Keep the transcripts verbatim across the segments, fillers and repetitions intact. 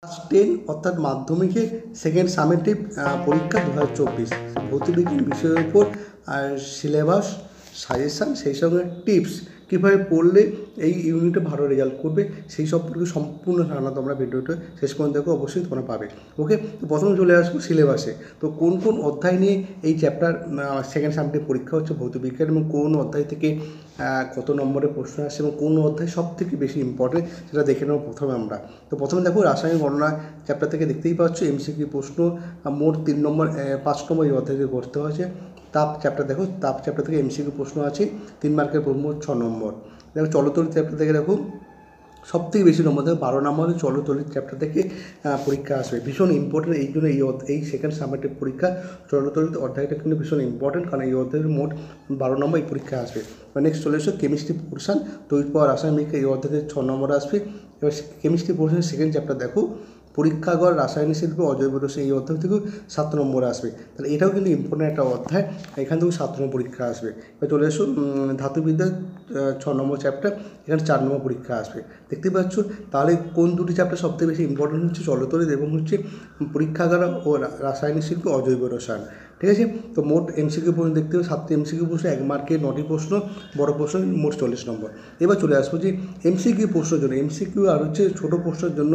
Class ten অর্থাৎ মাধ্যমিকে second summative পরীক্ষা দু হাজার চব্বিশ ভৌতবিজ্ঞান বিষয়ের উপর আর সিলেবাস সাজেশান সেই সঙ্গে টিপস কীভাবে পড়লে এই ইউনিটে ভালো রেজাল্ট করবে সেই সম্পর্কে সম্পূর্ণ ধারণা তোমরা ভিডিওটা শেষ পর্যন্ত দেখো, অবশ্যই তোমরা পাবে। ওকে, তো প্রথমে চলে আসবো সিলেবাসে। তো কোন কোন অধ্যায় নিয়ে এই চ্যাপ্টার সেকেন্ড সামেটিভ পরীক্ষা হচ্ছে ভৌতবিজ্ঞান, এবং কোন অধ্যায় থেকে কত নম্বরের প্রশ্ন আসে এবং কোন অধ্যায় সব থেকে বেশি ইম্পর্টেন্ট সেটা দেখে নেবো প্রথমে আমরা। তো প্রথমে দেখো রাসায়নিক গণনা চ্যাপ্টার থেকে দেখতেই পাচ্ছ এমসিকিউ প্রশ্ন মোট তিন নম্বর পাঁচ নম্বর এই অধ্যায় থেকে করতে হয়েছে। তাপ চ্যাপ্টার দেখো, তাপ চ্যাপ্টার থেকে এমসিকিউ প্রশ্ন আছে তিন মার্কের মোট ছ নম্বর। দেখো চলতরিৎ চ্যাপ্টার থেকে দেখো সব থেকে বেশি নম্বর দেখো বারো নম্বরে চলতরিৎ চ্যাপ্টার থেকে পরীক্ষা আসবে, ভীষণ ইম্পর্টেন্ট। এই জন্য এই এই সেকেন্ড সামেটিভ পরীক্ষা চলতরিৎ অধ্যায়টা কিন্তু ভীষণ ইম্পর্টেন্ট, কারণ এই অধ্যায়ের মোট বারো নম্বর এই পরীক্ষা আসবে। নেক্সট চলে এসো কেমিস্ট্রি পোর্শন, তৈরি পাওয়া রাসায়নিক এই অধ্যায়ে ছ নম্বর আসবে। এবার কেমিস্ট্রি পোর্শনের সেকেন্ড চ্যাপ্টার দেখো পরীক্ষাগড় রাসায়নিক শিল্প অজৈব রসায়ন, এই অধ্যায় থেকেও সাত নম্বরে আসবে। তাহলে এটাও কিন্তু ইম্পর্টেন্ট একটা অধ্যায়, এখান থেকেও সাত নম্বর পরীক্ষা আসবে। এবার চলে এসো ধাতুবিদ্যা ছ নম্বর চ্যাপ্টার, এখানে চার নম্বর পরীক্ষা আসবে। দেখতে পাচ্ছ তাহলে কোন দুটি চ্যাপ্টার সবথেকে বেশি ইম্পর্টেন্ট হচ্ছে চলতরিৎ এবং হচ্ছে পরীক্ষাগার ও রাসায়নিক শিল্প অজৈব রসায়ন। ঠিক আছে, তো মোট এমসিকিউ প্রশ্ন দেখতে হবে সাতটি এমসিকিউ প্রশ্ন, এক মার্কে নটি প্রশ্ন, বড় প্রশ্ন মোট চল্লিশ নম্বর। এবার চলে আসবো যে এমসিকিউ প্রশ্নের জন্য, এমসিকিউ আর হচ্ছে ছোটো প্রশ্নের জন্য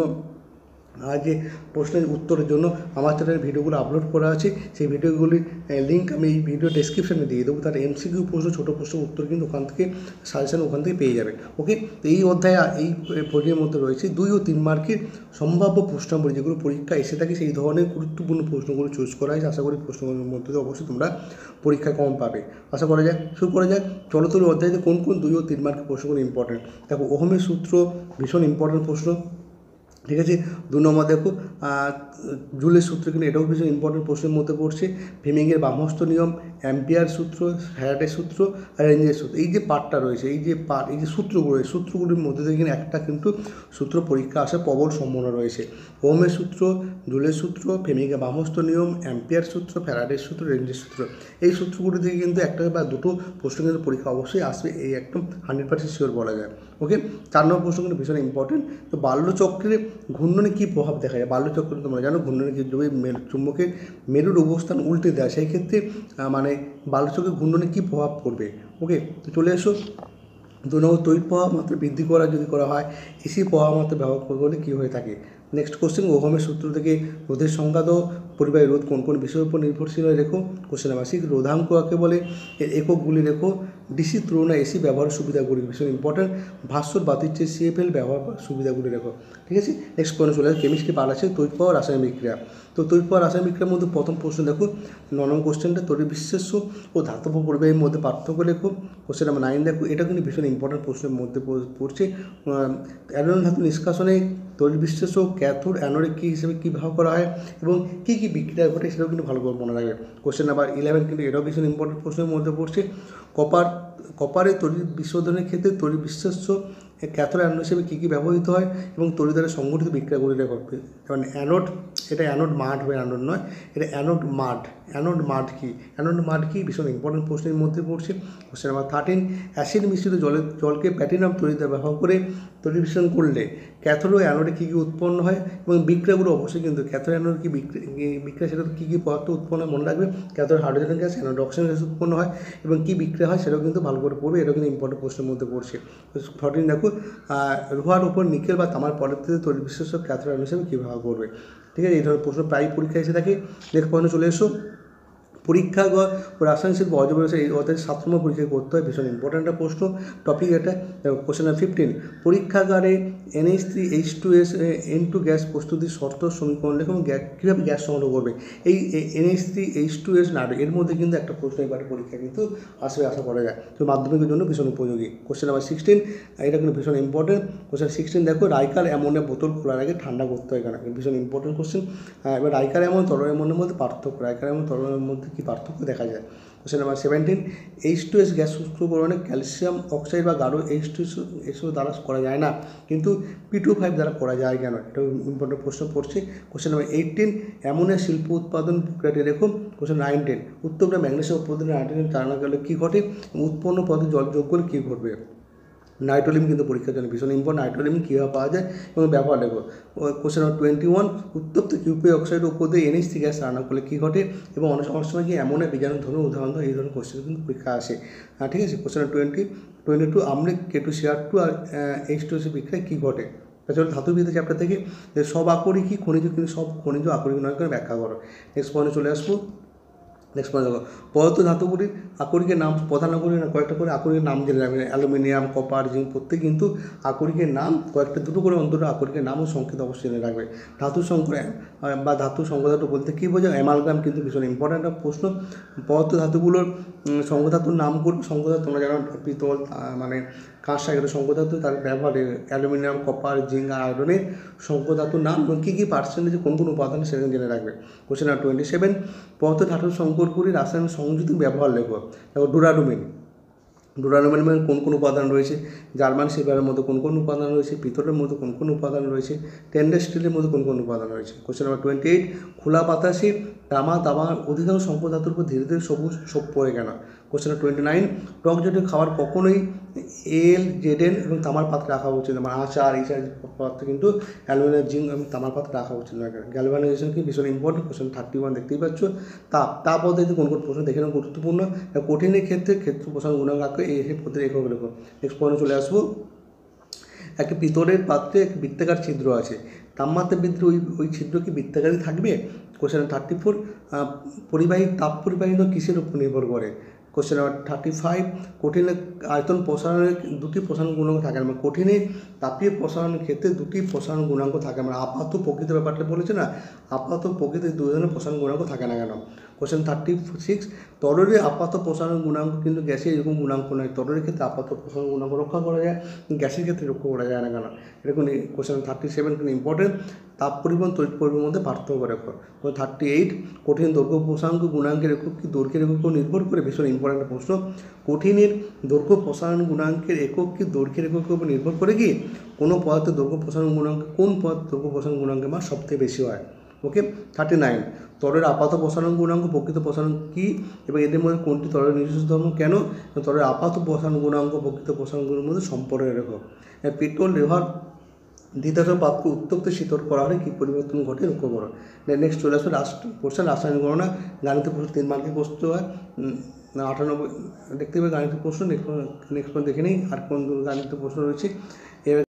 আর যে প্রশ্নের উত্তরের জন্য আমার চ্যানেলের ভিডিওগুলো আপলোড করা আছে, সেই ভিডিওগুলির লিঙ্ক আমি এই ভিডিও ডেসক্রিপশানে দিয়ে দেবো। তার এমসিকিউ প্রশ্ন ছোটো প্রশ্নের উত্তর কিন্তু ওখান থেকে সাজেশন ওখান থেকে পেয়ে যাবে। ওকে, তো এই অধ্যায়ে এই বইয়ের মধ্যে রয়েছে দুই ও তিন মার্কের সম্ভাব্য প্রশ্নাবলী, যেগুলো পরীক্ষা এসে থাকে সেই ধরনের গুরুত্বপূর্ণ প্রশ্নগুলো চুজ করা হয়েছে। আশা করি প্রশ্নগুলোর মধ্যে অবশ্যই তোমরা পরীক্ষায় কম পাবে, আশা করা যায়। শুরু করা যাক চলতরিৎ অধ্যায়তে কোন কোন দুই ও তিন মার্কের প্রশ্নগুলো ইম্পর্টেন্ট। দেখো ওহমের সূত্র ভীষণ ইম্পর্টেন্ট প্রশ্ন, ঠিক আছে। দু নম্বর দেখো জুলের সূত্র, কিন্তু এটাও ভীষণ ইম্পর্টেন্ট প্রশ্নের মধ্যে পড়ছে। ফ্লেমিংয়ের বামহস্ত নিয়ম, অ্যাম্পিয়ার সূত্র, ফ্যারাডের সূত্র আর রেঞ্জের সূত্র, এই যে পার্টটা রয়েছে, এই যে পার্ট, এই যে সূত্রগুলো, এই সূত্রগুলির মধ্যে থেকে একটা কিন্তু সূত্র পরীক্ষা আসার প্রবল সম্ভাবনা রয়েছে। ওহমের সূত্র, জুলের সূত্র, ফ্লেমিংয়ের বামহস্ত নিয়ম, অ্যাম্পিয়ার সূত্র, ফ্যারাডের সূত্র, রেঞ্জের সূত্র, এই সূত্রগুলি থেকে কিন্তু একটা বা দুটো প্রশ্ন কিন্তু পরীক্ষা অবশ্যই আসবে, এই একদম হান্ড্রেড পার্সেন্ট শিওর বলা যায়। ওকে, চার নম্বর প্রশ্ন কিন্তু ভীষণ ইম্পর্টেন্ট। তো বাল্যচক্রে ঘূর্ণনে কী প্রভাব দেখা যায়? বাল্যচক্রে তোমরা জানো ঘূর্ণনে যদি চুম্বকের মেরুর অবস্থান উল্টে দেয়, সেই ক্ষেত্রে মানে বাল্যচক্রে ঘূর্ণনে কী প্রভাব পড়বে। ওকে, তো চলে এসো দু নম্বর তড়িৎ প্রবাহ মাত্রা বৃদ্ধি করা যদি করা হয় এসি প্রবাহ মাত্রা ব্যবহার করলে কী হয়ে থাকে। নেক্সট কোশ্চেন ওহমের সূত্র থেকে রোধের সংঘাত ও পরিবাহী রোধ কোন কোন বিষয়ের উপর নির্ভরশীল হয় রেখো। কোশ্চেন নাম্বার সিক্স রোধাঙ্ক কাকে বলে, এর এককগুলি রেখো। ডিসি তুলনায় এসি ব্যবহারের সুবিধাগুলি ভীষণ ইম্পর্টেন্ট। ভাস্বর বাতির চেয়ে সিএফএল ব্যবহার সুবিধাগুলি রেখো। ঠিক আছে, নেক্সট পয়েন্ট চলে আসে কেমিস্ট্রি পার্ট আছে তড়িৎ প্রবাহ রাসায়নিক বিক্রিয়া। তো তড়িৎ প্রবাহ রাসায়নিক বিক্রিয়ার মধ্যে প্রথম প্রশ্ন দেখো ন নম্বর কোশ্চেনটা তড়িৎ বিশ্লেষ্য ও ধাতব পরিবাহীর মধ্যে পার্থক্য লেখো। কোশ্চেন নাম্বার নাইন দেখো, এটা কিন্তু ভীষণ ইম্পর্টেন্ট প্রশ্নের মধ্যে পড়ছে। অ্যানোন ধাতু নিষ্কাশনে তড়িৎ বিশ্লেষ্য ক্যাথোড অ্যানোডে কী হিসেবে কী ব্যবহার করা হয় এবং কী কী বিক্রিয়া ঘটে সেটাও কিন্তু ভালো করে মনে রাখবে। কোশ্চেন নাম্বার ইলেভেন কিন্তু এটাও ভীষণ ইম্পর্টেন্ট প্রশ্নের মধ্যে পড়ছে। কপার কপারের তড়িৎ বিশোধনের ক্ষেত্রে তড়িৎ বিশ্লেষ্য ক্যাথোড অ্যানোড হিসেবে কী কী ব্যবহৃত হয় এবং তড়িৎ দ্বারা সংগঠিত বিক্রিয়াগুলি রেকর্ড। যেমন অ্যানোড, এটা অ্যানোড মাড হবে, অ্যানোড নয়, এটা অ্যানোড মাড। অ্যানোড মাড কী, অ্যানোড মাড কী ভীষণ ইম্পর্টেন্ট প্রশ্নের মধ্যে পড়ছে। কোশ্চেন নাম্বার থার্টিন অ্যাসিড মিশ্রিত জলের জলকে প্ল্যাটিনাম তড়িৎ ব্যবহার করে তড়িৎ বিশ্লেষণ করলে ক্যাথোড ও অ্যানোডে কী কী উৎপন্ন হয় এবং বিক্রিয়াগুলো অবশ্যই কিন্তু ক্যাথোড অ্যানোড কী বিক্রিয়া সেটা কী কী পদার্থ উৎপন্ন হয় মনে রাখবে। Cathode hydrogen gas, anode oxygen gas উৎপন্ন হয় এবং কী বিক্রিয়া হয় সেটাও কিন্তু ভালো করে পড়বে, এটাও কিন্তু ইম্পর্টেন্ট প্রশ্নের মধ্যে পড়ছে। ফর্টিন দেখো লোহার উপর নিকেল বা তামার পদার্থে তড়িৎ বিশ্লেষক ক্যাথোড অ্যানোড হিসেবে কী ব্যবহার করবে। ঠিক আছে, এই ধরনের প্রশ্ন প্রায় পরীক্ষা এসে থাকে। নেক্সট পয়েন্টে চলে এসো পরীক্ষাগড় ও রাসায়নিক শিল্প অজৈব রসায়ন, এই অধ্যায় সাত নম্বর পরীক্ষা করতে হয়, ভীষণ ইম্পর্টেন্ট একটা প্রশ্ন টপিক এটা। কোশ্চেন নাম্বার ফিফটিন পরীক্ষাগারে NH three H two S N two gas প্রস্তুতির শর্ত সমীকরণ লেখো এবং কীভাবে গ্যাস সংগ্রহ করবে। এই NH three H two S নাটক এর মধ্যে কিন্তু একটা প্রশ্ন এবারে পরীক্ষা কিন্তু আসবে, আশা করা যায়, তো মাধ্যমিকের জন্য ভীষণ উপযোগী। কোশ্চেন নাম্বার সিক্সটিন এটা কিন্তু ভীষণ ইম্পর্টেন্ট। কোশ্চেন সিক্সটিন দেখো রাইকার অ্যামোনিয়া বোতল খোলার আগে ঠান্ডা করতে হয় কেন, ভীষণ ইম্পর্টেন্ট কোশ্চেন। এবার রাইকার অ্যামোন তরল অ্যামোনের মধ্যে পার্থক্য, রাইকার অ্যামোন তরলের মধ্যে কী পার্থক্য দেখা যায়। Question number seventeen H two S gas সূত্রকরণে ক্যালসিয়াম অক্সাইড বা গাঢ় এইচ টু এসও দ্বারা করা যায় না, কিন্তু পি টু ফাইভ দ্বারা করা যায় কেন, এটাও ইম্পর্টেন্ট প্রশ্ন পড়ছে। কোশ্চেন নাম্বার এইটিন অ্যামোনিয়া শিল্প উৎপাদন প্রক্রিয়াটি রেখো। কোশ্চেন নাইনটিন উত্তপ্ত ম্যাগনেসিয়াম উৎপাদনে নাইট্রোজেন টানা গেলে কী ঘটে, উৎপন্ন পদে জল যোগ করলে কী ঘটবে। নাইট্রোলিন কিন্তু পরীক্ষার জন্য ভীষণ ইম্পর্টেন্ট। নাইট্রোলিন কীভাবে পাওয়া যায় এবং ব্যবহার লেখো। কোশ্চেন নাম্বার টোয়েন্টি ওয়ান, উত্তপ্ত কিউপি অক্সাইডের উপর দিয়ে এনএইচ থ্রি গ্যাস রান্না করলে কী ঘটে এবং অনেক অনেক সময় কি অ্যামোনিয়া বীজাণু ধরনের উদাহরণ দাও, এই ধরনের কোশ্চেন কিন্তু পরীক্ষা আসে। ঠিক আছে, question number twenty twenty two, আমলে K two C R two R H two C বিক্রিয়ায় কী ঘটে। তাছাড়া ধাতুবিদ্যা চ্যাপ্টার থেকে যে সব আকরিকই খনিজ কিন্তু সব খনিজ আকরিক নয় করে ব্যাখ্যা করো। নেক্সট পয়েন্টে চলে আসবো। নেক্সট পয়েন্ট দেখো, পদার্থ ধাতুগুলির আকরিকের নাম, প্রধান আকরিক না কয়েকটা করে আকরিকের নাম জেনে রাখবেন। অ্যালুমিনিয়াম, কপার, জিঙ্ক প্রত্যেক কিন্তু আকরিকের নাম কয়েকটা দুটো করে অন্তত আকরিকের নাম ও সংকেত অবশ্যই জেনে রাখবে। ধাতু সংকর বা ধাতু সংকোধাতু বলতে কী বোঝায়, অ্যামালগাম কিন্তু ভীষণ ইম্পর্ট্যান্ট একটা প্রশ্ন। পদার্থ ধাতুগুলোর সংকোধাতুর নাম করবে। সংকোধাতু তোমরা জানো পিতল মানে কাঁসা এগুলো সংকোধাতু, তার ব্যবহারে অ্যালুমিনিয়াম, কপার, জিঙ্ক, আয়রনের সংকোধাতুর নাম এবং কী কী পার্সেন্টেজে কোন কোন উপাদান সেটা জেনে রাখবে। কোশ্চেন নাম্বার টোয়েন্টি সেভেন, পদার্থ ধাতুর সংকরগুলি রাসায়নিক সংযুতি ব্যবহার লেখো। দেখো ডুরালুমিন, ডুরালুমিনের মধ্যে কোন কোন উপাদান রয়েছে, জার্মান সিলভারের মধ্যে কোন কোন উপাদান রয়েছে, পিতলের মধ্যে কোন কোন উপাদান রয়েছে, স্টেনলেস স্টিলের মধ্যে কোন কোন উপাদান রয়েছে। কোশ্চেন নাম্বার টোয়েন্টি এইট, খোলা বাতাসে তামা তামার অধিকাংশ সংকর ধাতুর উপর ধীরে ধীরে সবুজ সব পড়ে কেন। কোশ্চেন নাম্বার টোয়েন্টি নাইন, টক জাতীয় খাবার কখনোই এল জেডেন এবং তামার পাত্রে রাখা উচিত, মানে আচার এই পাত্রে কিন্তু অ্যালুমিনিয়াম, জিঙ্ক এবং তামার পাত্রে রাখা উচিত না। গ্যালভানাইজেশন কি ভীষণ ইম্পর্টেন্ট। কোশ্চেন থার্টি ওয়ান দেখতেই পাচ্ছ। তাপ তাপ পদ্ধতিতে কোন কোন প্রশ্ন দেখে নেওয়া গুরুত্বপূর্ণ। কঠিনের ক্ষেত্রে ক্ষেত্র প্রসারণ গুণাঙ্ক রাখবে, এই পদ্ধতি একক লেখো। নেক্সট পয়েন্টে চলে আসবো। একটি পিতলের পাত্রে এক বৃত্তাকার ছিদ্র আছে, তাপমাত্রা বৃদ্ধি ওই ওই ছিদ্র কি বৃত্তাকারই থাকবে। কোশ্চেন থার্টি ফোর, পরিবাহী তাপ পরিবাহিত কিসের উপর নির্ভর করে। কোশ্চেন নাম্বার থার্টি ফাইভ, কঠিনের আয়তন প্রসারণের দুটি প্রসারণ গুণাঙ্ক থাকে, মানে কঠিনে তাপীয় প্রসারণের ক্ষেত্রে দুটি প্রসারণ গুণাঙ্ক থাকে, মানে আপাত প্রকৃত ব্যাপারটা বলেছে না, আপাত প্রকৃত দুই ধরনের প্রসারণ গুণাঙ্ক থাকে না কেন। কোশ্চেন থার্টি সিক্স, তরলের আপাত প্রসারণ গুণাঙ্ক কিন্তু গ্যাসের এরকম গুণাঙ্ক নয়, তরলের ক্ষেত্রে আপাত প্রসারণ গুণাঙ্ক রক্ষা করা যায়, গ্যাসের ক্ষেত্রে রক্ষা করা যায় না কেন। এরকম কোশ্চেন থার্টি সেভেন কিন্তু ইম্পর্টেন্ট। তাপ পরিবহন তড়িৎ পরিবহনের মধ্যে পার্থক্য রেখো। থার্টি এইট, কঠিন দৈর্ঘ্য প্রসারণ গুণাঙ্কের একক কি দৈর্ঘ্যের একক নির্ভর করে, ভীষণ ইম্পর্টেন্ট প্রশ্ন। কঠিনের দৈর্ঘ্য প্রসারণ গুণাঙ্কের একক কি দৈর্ঘ্যের এককের উপর নির্ভর করে কি কোনো পদার্থের দৈর্ঘ্য প্রসারণ গুণাঙ্ক কোন পদার্থের দৈর্ঘ্য প্রসারণ গুণাঙ্কের মান সবথেকে বেশি হয়। ওকে, থার্টি নাইন, তরলের আপাত প্রসারণ গুণাঙ্ক প্রকৃত প্রসারণ কী এবং এদের মধ্যে কোনটি তরলের নিজস্ব ধর্ম কেন। তরলের আপাত প্রসারণ গুণাঙ্ক প্রকৃত প্রসারণগুলোর মধ্যে সম্পর্ক রেখো। পেট্রোল রেভার দ্বিতীয় পাত্র উত্তপ্ত শীতল করা হলে কী পরিবর্তন ঘটে লক্ষ্য করো। নেক্সট চলে আসবে রাষ্ট্র কোশ্চেন রাসায়নিক গণনা, গাণিতিক প্রশ্ন তিন মার্কের প্রশ্ন হয় আটানব্বই দেখতে পাবে গাণিতিক প্রশ্ন। নেক্সট নেক্সট দেখে নেই আর কোন গাণিতিক প্রশ্ন রয়েছে।